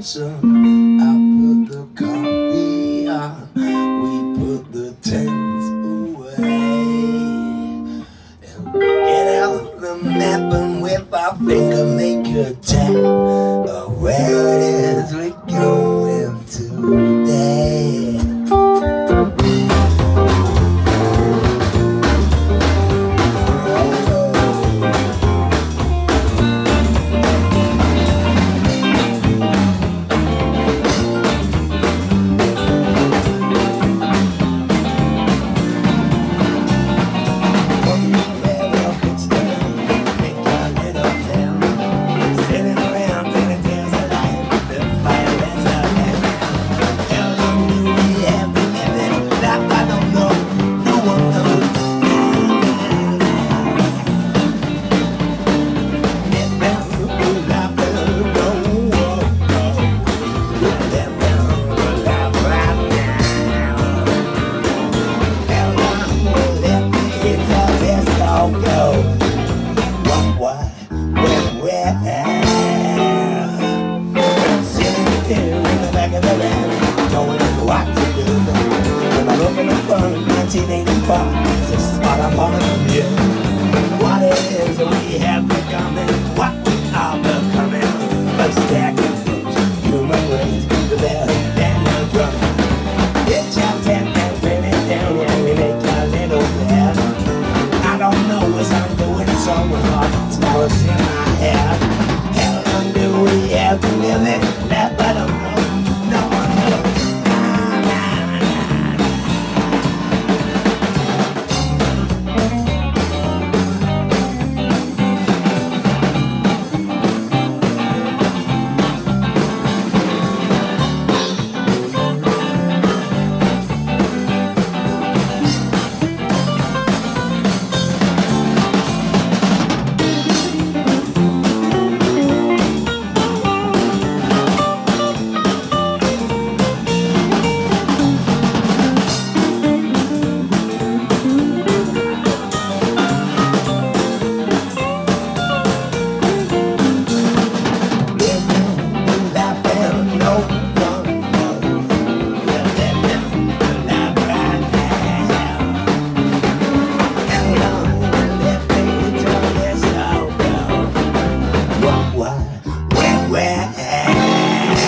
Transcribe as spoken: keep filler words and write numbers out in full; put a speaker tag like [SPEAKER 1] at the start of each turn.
[SPEAKER 1] attention. I put the coffee on, we put the tents away, and get out the map and with our finger make a tap of where it is we're going today. nineteen eighty-five, this is what I'm on to you. What it is we have